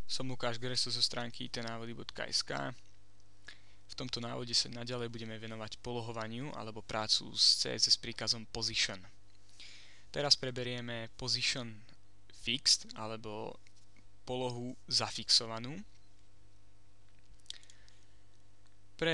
Som Lukáš Greso zo stránky itnávody.sk. V tomto návode sa naďalej budeme venovať polohovaniu alebo prácu s CSS príkazom position. Teraz preberieme position fixed alebo polohu zafixovanú. Pre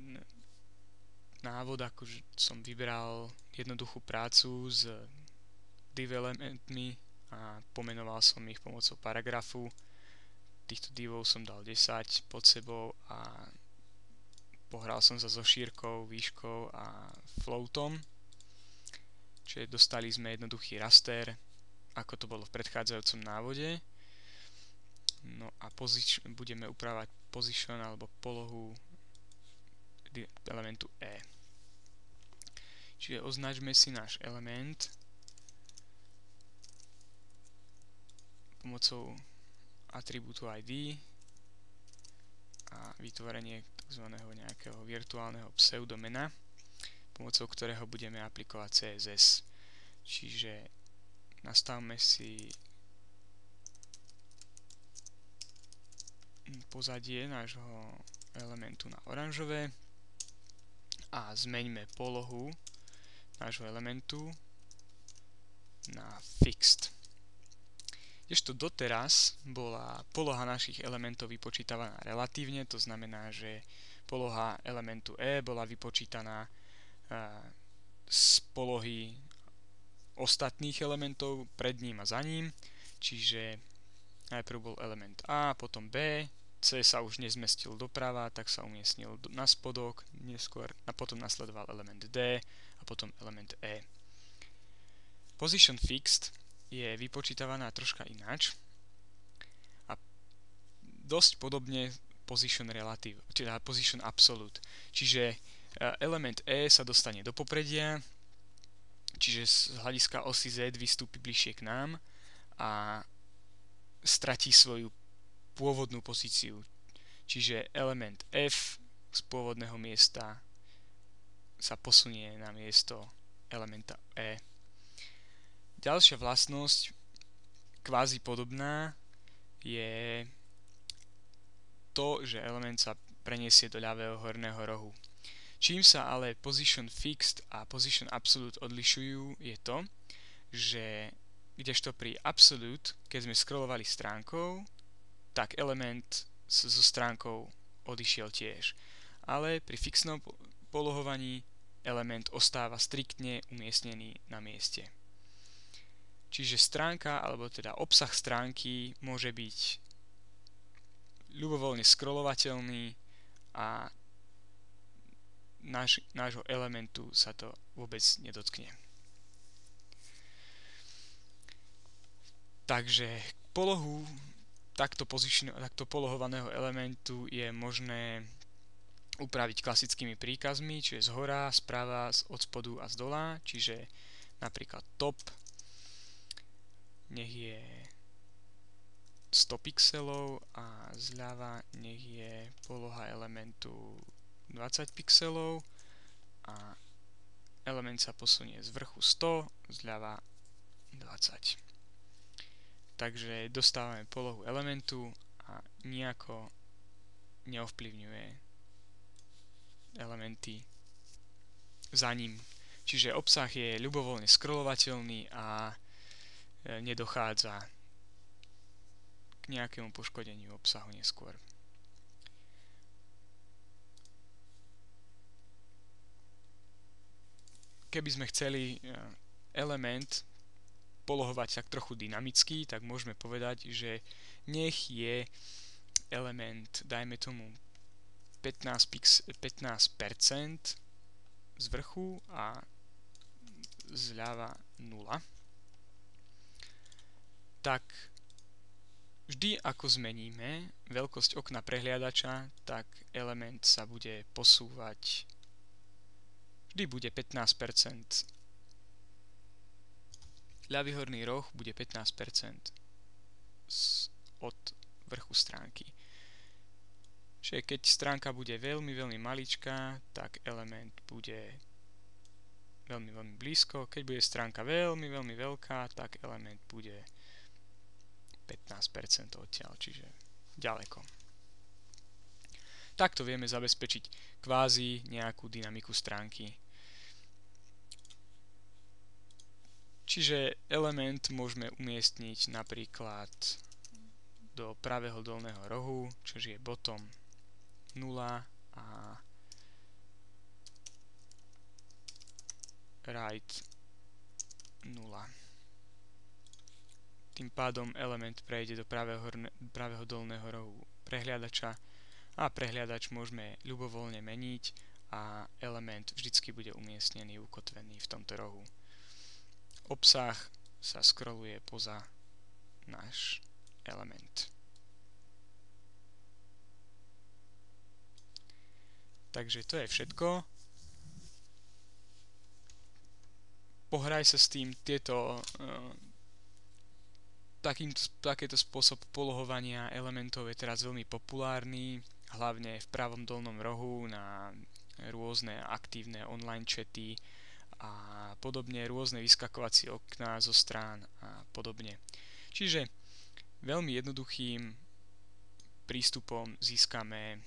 návod akože som vybral jednoduchú prácu s div elementmi a pomenoval som ich pomocou paragrafu. Týchto divov som dal 10 pod sebou a pohral som sa so šírkou, výškou a floatom. Čiže dostali sme jednoduchý raster, ako to bolo v predchádzajúcom návode. No a budeme upravovať position alebo polohu elementu E. Čiže označme si náš element pomocou atribútu ID a vytvorenie tzv. Nejakého virtuálneho pseudomena, pomocou ktorého budeme aplikovať CSS. Čiže nastavme si pozadie nášho elementu na oranžové a zmeňme polohu nášho elementu na fixed. Kdežto doteraz bola poloha našich elementov vypočítavaná relatívne, to znamená, že poloha elementu E bola vypočítaná z polohy ostatných elementov pred ním a za ním, čiže najprv bol element A, potom B, C sa už nezmestil doprava, tak sa umiestnil na spodok, neskôr a potom nasledoval element D a potom element E. Position fixed je vypočítavaná troška ináč a dosť podobne position relative, teda position absolute. Čiže element E sa dostane do popredia, čiže z hľadiska osy Z vystúpi bližšie k nám a stratí svoju pôvodnú pozíciu. Čiže element F z pôvodného miesta sa posunie na miesto elementa E. Ďalšia vlastnosť, kvázi podobná, je to, že element sa preniesie do ľavého horného rohu. Čím sa ale position fixed a position absolute odlišujú, je to, že kdežto pri absolute, keď sme scrollovali stránkou, tak element so stránkou odišiel tiež. Ale pri fixnom polohovaní element ostáva striktne umiestnený na mieste. Čiže stránka, alebo teda obsah stránky môže byť ľubovoľne scrollovateľný a nášho elementu sa to vôbec nedotkne. Takže polohu takto polohovaného elementu je možné upraviť klasickými príkazmi, čiže zhora, sprava, od spodu a z dola, čiže napríklad top nech je 100 pixelov a zľava nech je poloha elementu 20 pixelov a element sa posunie z vrchu 100, zľava 20. Takže dostávame polohu elementu a nejako neovplyvňuje elementy za ním. Čiže obsah je ľubovoľne scrollovateľný a nedochádza k nejakému poškodeniu obsahu neskôr. Keby sme chceli element polohovať tak trochu dynamicky, tak môžeme povedať, že nech je element, dajme tomu 15% z vrchu a zľava 0. Tak vždy ako zmeníme veľkosť okna prehliadača, tak element sa bude posúvať, vždy bude 15%. Ľavý horný roh bude 15% od vrchu stránky. Čiže keď stránka bude veľmi, veľmi maličká, tak element bude veľmi, veľmi blízko. Keď bude stránka veľmi, veľmi veľká, tak element bude 15% odtiaľ, čiže ďaleko. Takto vieme zabezpečiť kvázi nejakú dynamiku stránky. Čiže element môžeme umiestniť napríklad do pravého dolného rohu, čo je bottom 0 a right 0. Tým pádom element prejde do pravého dolného rohu prehliadača a prehliadač môžeme ľubovoľne meniť a element vždycky bude umiestnený, ukotvený v tomto rohu. Obsah sa scrolluje poza náš element. Takže to je všetko. Pohraj sa s tým, takýto spôsob polohovania elementov je teraz veľmi populárny, hlavne v pravom dolnom rohu na rôzne aktívne online chaty a podobne, rôzne vyskakovacie okná zo strán a podobne. Čiže veľmi jednoduchým prístupom získame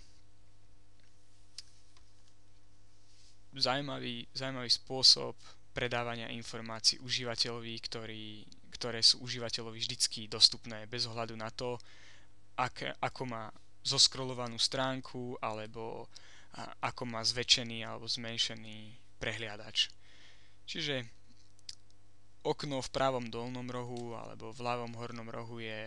zaujímavý spôsob predávania informácií užívateľovi, ktoré sú užívateľovi vždycky dostupné bez ohľadu na to, ako má zoskrolovanú stránku alebo ako má zväčšený alebo zmenšený prehliadač. Čiže okno v pravom dolnom rohu alebo v ľavom hornom rohu je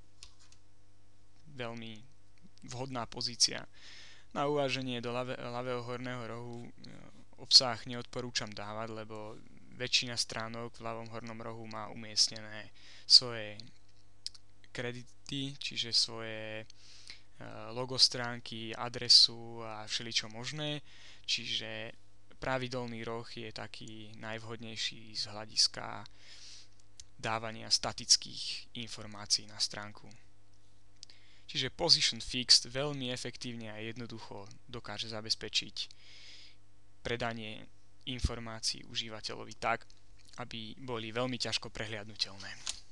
veľmi vhodná pozícia. Na uváženie do ľavého horného rohu obsah neodporúčam dávať, lebo väčšina stránok v ľavom hornom rohu má umiestnené svoje kredity, čiže svoje logo stránky, adresu a všeličo možné, čiže pravý dolný roh je taký najvhodnejší z hľadiska dávania statických informácií na stránku. Čiže Position Fixed veľmi efektívne a jednoducho dokáže zabezpečiť predanie informácií užívateľovi tak, aby boli veľmi ťažko prehliadnuteľné.